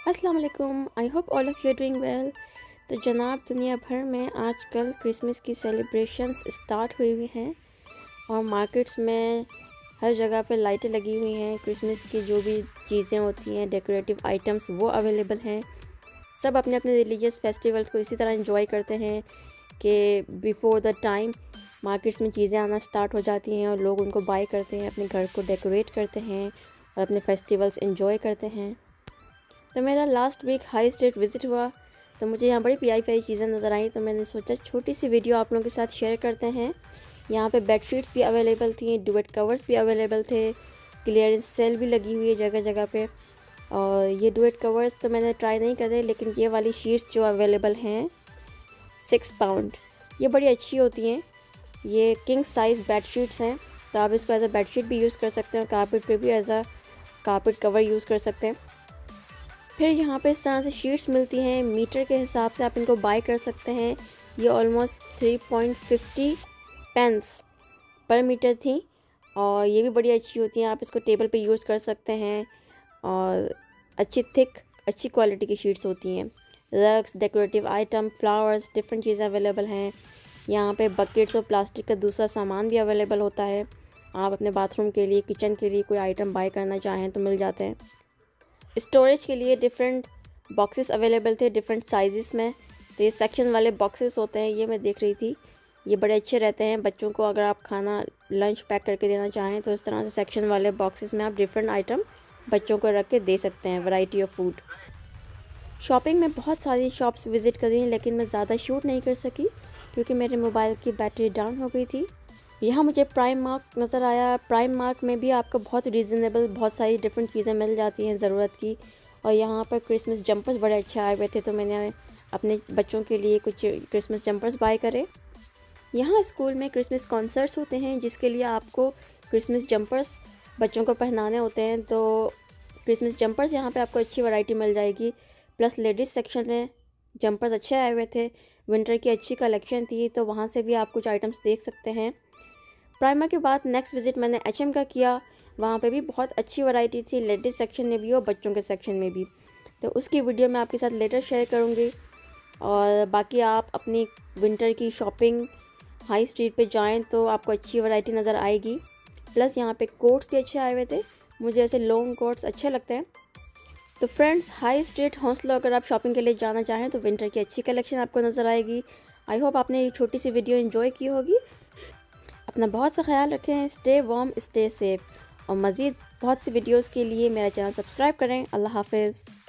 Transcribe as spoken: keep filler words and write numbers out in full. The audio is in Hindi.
अस्सलाम वालेकुम। I hope all of you doing well. तो जनाब, दुनिया भर में आजकल क्रिसमस की सेलिब्रेशंस स्टार्ट हुई हुई हैं और मार्केट्स में हर जगह पे लाइटें लगी हुई हैं। क्रिसमस की जो भी चीज़ें होती हैं, डेकोरेटिव आइटम्स, वो अवेलेबल हैं। सब अपने अपने रिलीजियस फेस्टिवल्स को इसी तरह एंजॉय करते हैं कि बिफोर द टाइम मार्केट्स में चीज़ें आना स्टार्ट हो जाती हैं और लोग उनको बाय करते हैं, अपने घर को डेकोरेट करते हैं और अपने फेस्टिवल्स एंजॉय करते हैं। तो मेरा last week high street visit हुआ तो मुझे यहाँ बड़ी प्यारी प्यारी चीज़ें नज़र आई, तो मैंने सोचा छोटी सी वीडियो आप लोगों के साथ शेयर करते हैं। यहाँ पे बेडशीट्स भी अवेलेबल थी, डुवेट कवर्स भी अवेलेबल थे, क्लियरेंस सेल भी लगी हुई है जगह जगह पे। और ये डुवेट कवर्स तो मैंने ट्राई नहीं करे, लेकिन ये वाली शीट्स जो अवेलेबल हैं सिक्स पाउंड, ये बड़ी अच्छी होती हैं। ये किंग साइज़ बेडशीट्स हैं, तो आप इसको एज अ बेडशीट भी यूज़ कर सकते हैं और कारपेट पे भी as a carpet cover use कर सकते हैं। फिर यहाँ पे इस तरह से शीट्स मिलती हैं, मीटर के हिसाब से आप इनको बाय कर सकते हैं। ये almost three point fifty pence पर मीटर थी और ये भी बड़ी अच्छी होती हैं। आप इसको टेबल पे यूज़ कर सकते हैं और अच्छी थिक अच्छी क्वालिटी की शीट्स होती हैं। Rugs, decorative item, flowers, different चीज़ें अवेलेबल हैं। यहाँ पे बकेट्स और प्लास्टिक का दूसरा सामान भी अवेलेबल होता है। आप अपने बाथरूम के लिए, किचन के लिए कोई आइटम बाय करना चाहें तो मिल जाते हैं। स्टोरेज के लिए डिफरेंट बॉक्सेस अवेलेबल थे डिफरेंट साइज़ में। तो ये सेक्शन वाले बॉक्सेस होते हैं, ये मैं देख रही थी, ये बड़े अच्छे रहते हैं बच्चों को। अगर आप खाना लंच पैक करके देना चाहें तो इस तरह से सेक्शन वाले बॉक्सेस में आप डिफरेंट आइटम बच्चों को रख के दे सकते हैं, वैरायटी ऑफ फूड। शॉपिंग में बहुत सारी शॉप्स विज़िट करी, लेकिन मैं ज़्यादा शूट नहीं कर सकी क्योंकि मेरे मोबाइल की बैटरी डाउन हो गई थी। यहाँ मुझे प्राइम मार्क नज़र आया। प्राइम मार्क में भी आपको बहुत रीज़नेबल बहुत सारी डिफरेंट चीज़ें मिल जाती हैं ज़रूरत की। और यहाँ पर क्रिसमस जंपर्स बड़े अच्छे आए हुए थे, तो मैंने अपने बच्चों के लिए कुछ क्रिसमस जंपर्स बाय करे। यहाँ स्कूल में क्रिसमस कॉन्सर्ट्स होते हैं जिसके लिए आपको क्रिसमस जंपर्स बच्चों को पहनाने होते हैं। तो क्रिसमस जंपर्स यहाँ पर आपको अच्छी वैरायटी मिल जाएगी। प्लस लेडीज़ सेक्शन में जंपर्स अच्छे आए हुए थे, विंटर की अच्छी कलेक्शन थी, तो वहाँ से भी आप कुछ आइटम्स देख सकते हैं। प्राइमा के बाद नेक्स्ट विज़िट मैंने एच एम का किया। वहाँ पे भी बहुत अच्छी वैरायटी थी, लेडीज़ सेक्शन में भी और बच्चों के सेक्शन में भी। तो उसकी वीडियो मैं आपके साथ लेटर शेयर करूँगी। और बाकी आप अपनी विंटर की शॉपिंग हाई स्ट्रीट पे जाएं तो आपको अच्छी वैरायटी नज़र आएगी। प्लस यहाँ पे कोट्स भी अच्छे आए हुए थे, मुझे ऐसे लॉन्ग कोट्स अच्छे लगते हैं। तो फ्रेंड्स, हाई स्ट्रीट हौसला अगर आप शॉपिंग के लिए जाना चाहें तो विंटर की अच्छी कलेक्शन आपको नज़र आएगी। आई होप आपने ये छोटी सी वीडियो एंजॉय की होगी। अपना बहुत सा ख्याल रखें, स्टे वार्म, स्टे सेफ। और मज़ीद बहुत सी वीडियोस के लिए मेरा चैनल सब्सक्राइब करें। अल्लाह हाफ़िज़।